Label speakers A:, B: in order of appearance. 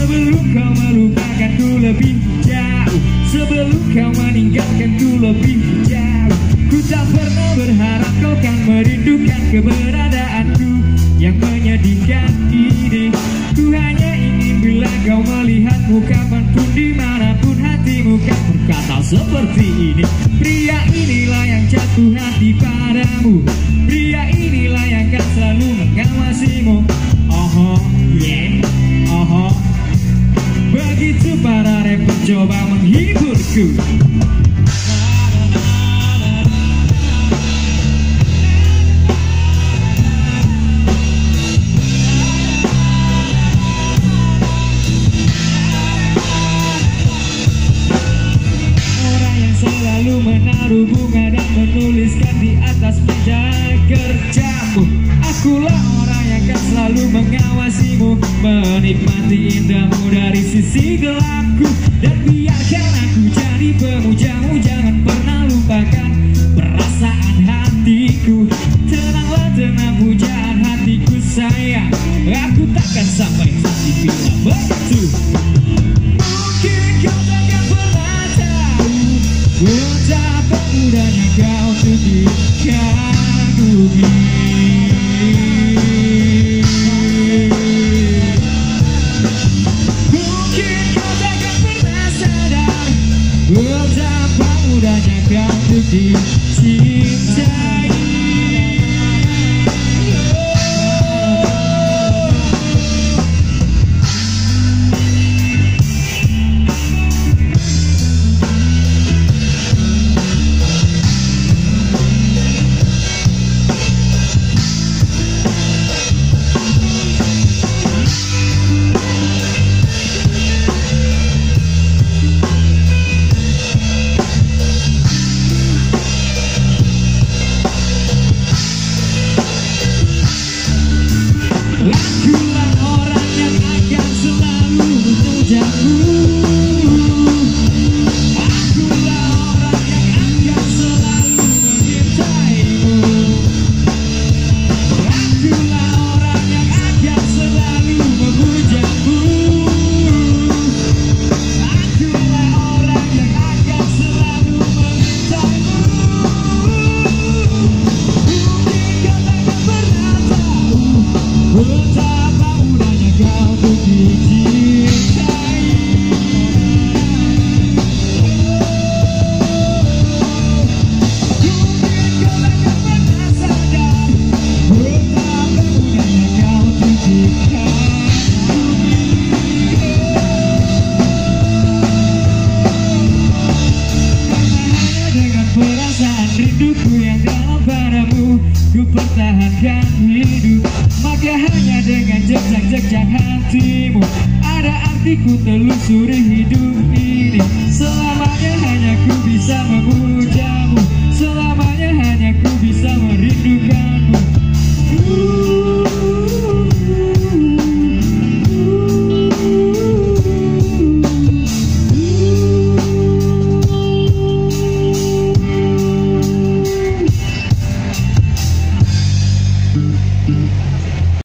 A: Sebelum kau melupakanku lebih jauh, sebelum kau meninggalkanku lebih jauh, ku tak pernah berharap kau kan merindukan keberadaanku yang menyedihkan ini. Ku hanya ingin bila kau melihatmu kapanpun dimanapun hatimu kan berkata seperti ini. Pria inilah yang jatuh hati padamu, pria inilah yang kan selalu mengawasimu. Yeah, begitu para rapper coba menghiburku. Orang yang selalu menaruh bunga dan menuliskan di atas meja kerjamu. Akulah orang yang akan selalu mengawasimu, menikmati indahmu dari sisi gelapku. Dan biarkan aku jadi pemujamu, jangan pernah lupakan perasaan hatiku. Tenanglah tenang pujaan hatiku sayang, aku takkan sampai hati bila begitu. Mungkin kau takkan pernah tahu betapa mudahnya kau untuk dikagumi. Betapa mudahnya kau untuk dicintai. Akulah orang yang akan selalu memujamu. Akulah orang yang akan selalu mencintaimu. Akulah orang yang akan selalu memujamu. Akulah orang yang akan selalu mencintaimu. Mungkin kau takkan pernah tahu betapa mudahnya kau untuk dicintai. Mungkin kau takkan pernah sadar betapa mudahnya kau untuk dikagumi. Karena hanya dengan perasaan rinduku yang dalam padamu, ku pertahankan hidup. Maka hanya dengan jejak-jejak hatimu ada artiku telusuri hidup.